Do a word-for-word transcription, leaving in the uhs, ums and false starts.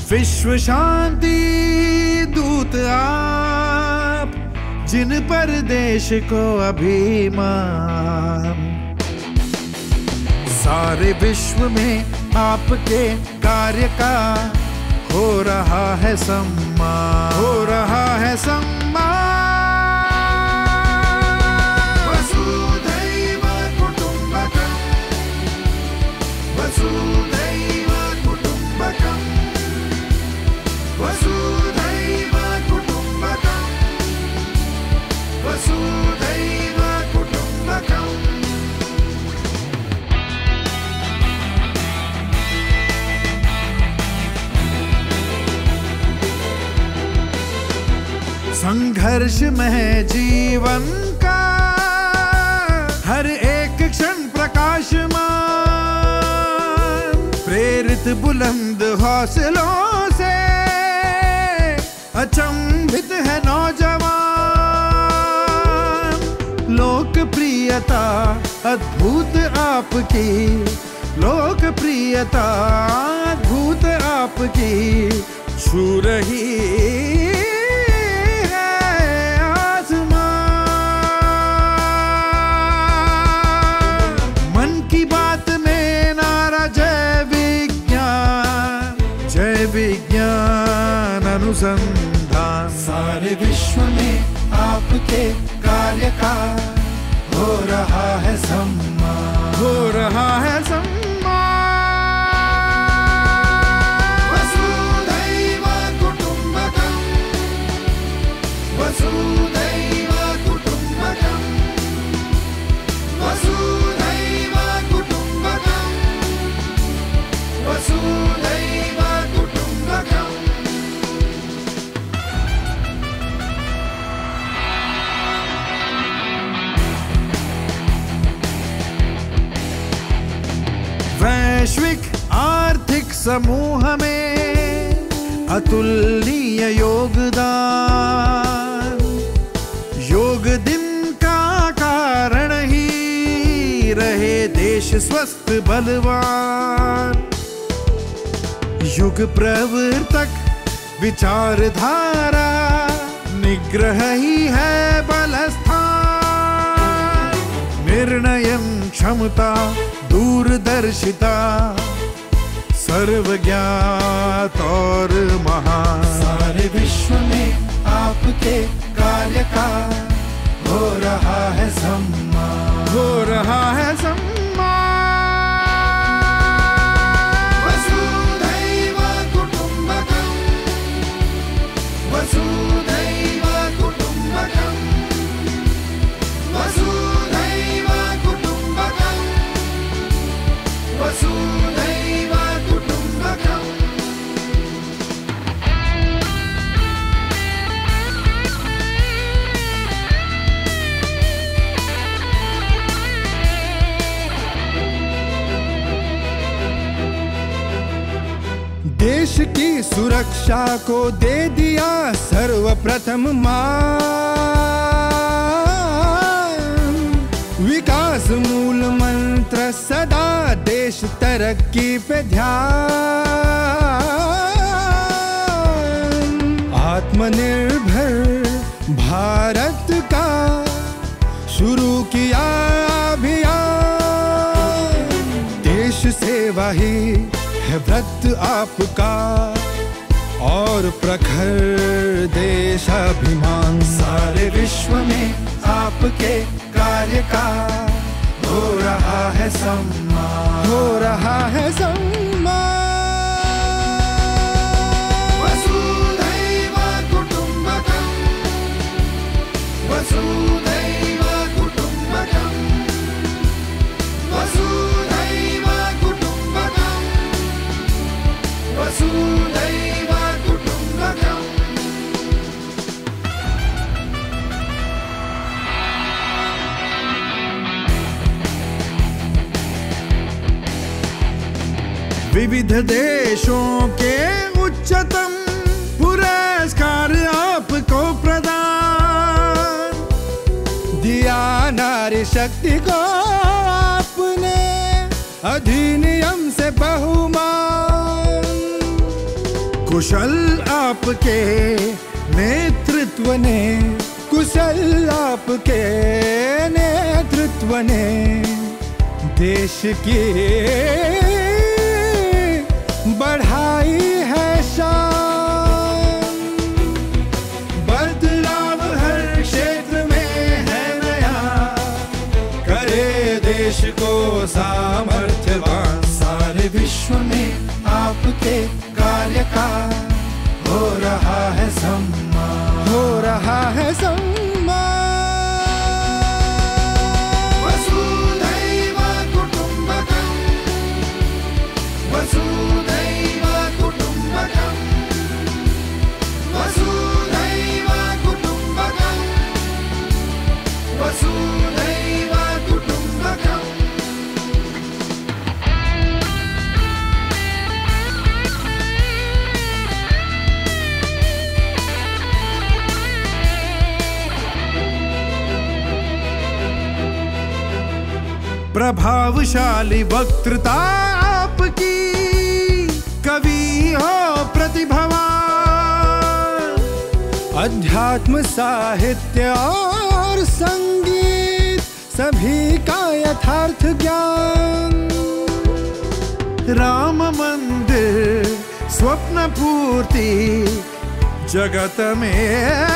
विश्व शांति दूत आप, जिन पर देश को अभिमान। सारे विश्व में आपके कार्य का हो रहा है सम्मान, हो रहा है सम्मान। वसुधैव कुटुंबकम्, वसुधैव कुटुंबकम्, वसुधैव कुटुंबकम्, वसुधैव कुटुंबकम्। संघर्ष में जीवन का हर एक क्षण प्रकाशमान, प्रेरित बुलंद हौसलों से अचंभित है नौजवान। लोकप्रियता अद्भुत आपकी, लोकप्रियता अद्भुत आपकी छू रही विज्ञान अनुसंधान। सारे विश्व में आपके कार्य का हो रहा है सम्मान, हो रहा है सम्मान। वसुधैव कुटुंबकम्, वसुधैव कुटुंबकम्, वसुधैव कुटुंबकम्, वसुधैव कुटुंबकम्। वैश्विक आर्थिक समूह में अतुलनीय योगदान, योग दिन का कारण ही रहे देश स्वस्थ बलवान। युग प्रवर्तक विचारधारा निग्रह ही है बलस्थान। निर्णयन क्षमता दूरदर्शिता सर्वज्ञात और महान। सारे विश्व में आपके कार्य का हो रहा है सम्मान, हो रहा है सम्मान। वसुधैव कुटुंबकम्, वसुधैव कुटुंबकम्, वसुधैव कुटुंबकम्, वसुधैव कुटुंबकम्। देश की सुरक्षा को दे दिया सर्वप्रथम मान। विकास मूल मंत्र सदा देश तरक्की पे ध्यान। आत्मनिर्भर भारत का शुरू किया अभियान। देश सेवा ही है व्रत आपका और प्रखर देशाभिमान। सारे विश्व में आपके कार्य का हो रहा है सम्मान, हो रहा है सम्मान। वसुधैव कुटुंबकम्, वसुधैव कुटुंबकम्, वसुधैव कुटुंबकम्, वसुधैव कुटुंबकम्। विविध देशों के उच्चतम पुरस्कार आपको प्रदान। दिया नारी शक्ति को आपने अधिनियम से बहुमान। कुशल आपके नेतृत्व ने, कुशल आपके नेतृत्व ने देश की बढ़ाई है शान। बदलाव हर क्षेत्र में है नया, करे देश को सामर्थ्यवान। सारे विश्व में आपके कार्य का हो रहा है सम्मान, हो रहा है सम्मान। वसुधैव कुटुम्बकम्, वसुधैव कुटुम्बकम्, वसुधैव कुटुम्बकम्, वसुधैव कुटुम्बकम्। प्रभावशाली वक्तृता आपकी, कवि हो प्रतिभावान, अध्यात्म साहित्य और संगीत सभी का यथार्थ ज्ञान। राम मंदिर स्वप्न पूर्ति, जगत में